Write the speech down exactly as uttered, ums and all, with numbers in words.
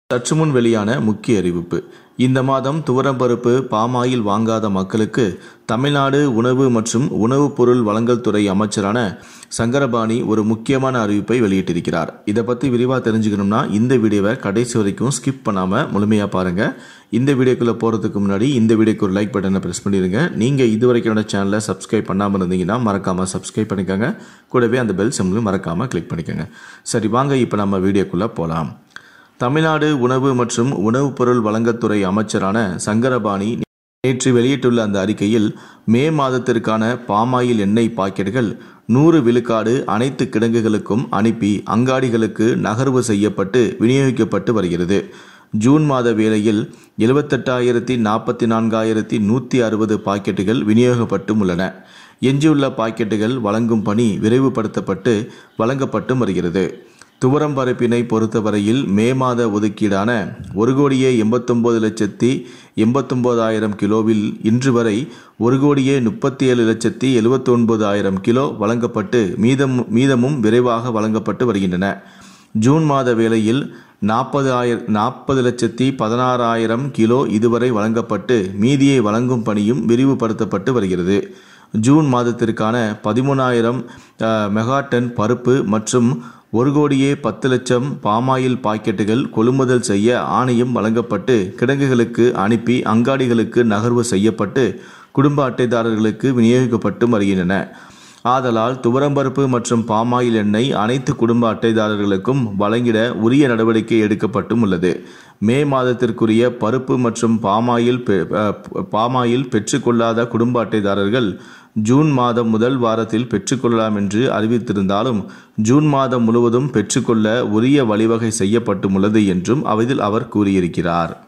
சற்று முன் வெளியான முக்கிய அறிவிப்பு. இந்த மாதம் துவரம்பருப்பு, பாமாயில் வாங்காத மக்களுக்கு தமிழ்நாடு உணவு மற்றும் உணவுப் பொருள் வழங்கல் துறை அமைச்சரான சங்கரபாணி ஒரு முக்கியமான அறிவிப்பை வெளியிட்டிருக்கிறார். இதை பற்றி விரிவாக தெரிஞ்சுக்கணும்னா இந்த வீடியோவை கடைசி வரைக்கும் ஸ்கிப் பண்ணாமல் முழுமையாக பாருங்கள். இந்த வீடியோக்குள்ளே போகிறதுக்கு முன்னாடி இந்த வீடியோக்கு ஒரு லைக் பட்டனை ப்ரெஸ் பண்ணிடுங்க. நீங்கள் இது வரைக்கும் என்னோட சேனலை சப்ஸ்கிரைப் பண்ணாமல் இருந்தீங்கன்னா மறக்காமல் சப்ஸ்கிரைப் பண்ணிக்கோங்க. கூடவே அந்த பெல் சிம்பலையும் மறக்காமல் கிளிக் பண்ணிக்கோங்க. சரி, வாங்க இப்போ நம்ம வீடியோக்குள்ளே போகலாம். தமிழ்நாடு உணவு மற்றும் உணவுப் பொருள் வழங்கத்துறை அமைச்சரான சங்கரபாணி நேற்று வெளியிட்டுள்ள அந்த அறிக்கையில், மே மாதத்திற்கான பாமாயில் எண்ணெய் பாக்கெட்டுகள் நூறு விழுக்காடு அனைத்து கிடங்குகளுக்கும் அனுப்பி அங்காடிகளுக்கு நகர்வு செய்யப்பட்டு விநியோகிக்கப்பட்டு வருகிறது. ஜூன் மாத வேளையில் எழுபத்தெட்டாயிரத்தி நாற்பத்தி நான்காயிரத்தி நூற்றி அறுபது பாக்கெட்டுகள் விநியோகிக்கப்பட்டும் உள்ளன. எஞ்சியுள்ள பாக்கெட்டுகள் வழங்கும் பணி விரைவுபடுத்தப்பட்டு வழங்கப்பட்டும் வருகிறது. துவரம்பருப்பினை பொறுத்தவரையில் மே மாத ஒதுக்கீடான ஒரு கோடியே எண்பத்தொன்பது லட்சத்தி எண்பத்தொன்பதாயிரம் கிலோவில் இன்று வரை ஒரு கோடியே முப்பத்தி ஏழு லட்சத்தி எழுபத்தி ஒன்பது ஆயிரம் கிலோ வழங்கப்பட்டு மீதம் மீதமும் விரைவாக வழங்கப்பட்டு வருகின்றன. ஜூன் மாத வேளையில் நாற்பது ஆயிர நாற்பது லட்சத்தி பதினாறாயிரம் கிலோ இதுவரை வழங்கப்பட்டு மீதியை வழங்கும் பணியும் விரிவுபடுத்தப்பட்டு வருகிறது. ஜூன் மாதத்திற்கான பதிமூணாயிரம் மெகா டன் பருப்பு மற்றும் ஒரு கோடியே பத்து லட்சம் பாமாயில் பாக்கெட்டுகள் கொள்முதல் செய்ய ஆணையம் வழங்கப்பட்டு கிடங்குகளுக்கு அனுப்பி அங்காடிகளுக்கு நகர்வு செய்யப்பட்டு குடும்ப அட்டைதாரர்களுக்கு விநியோகிக்கப்பட்டு வருகின்றன. ஆதலால் துவரம்பருப்பு மற்றும் பாமாயில் எண்ணெய் அனைத்து குடும்ப அட்டைதாரர்களுக்கும் வழங்கிட உரிய நடவடிக்கை எடுக்கப்பட்டும் உள்ளது. மே மாதத்திற்குரிய பருப்பு மற்றும் பாமாயில் பாமாயில் பெற்றுக்கொள்ளாத குடும்ப அட்டைதாரர்கள் ஜூன் மாதம் முதல் வாரத்தில் பெற்றுக்கொள்ளலாம் என்று அறிவித்திருந்தாலும் ஜூன் மாதம் முழுவதும் பெற்றுக்கொள்ள உரிய வழிவகை செய்யப்பட்டுள்ளது என்றும் அதில் அவர் கூறியிருக்கிறார்.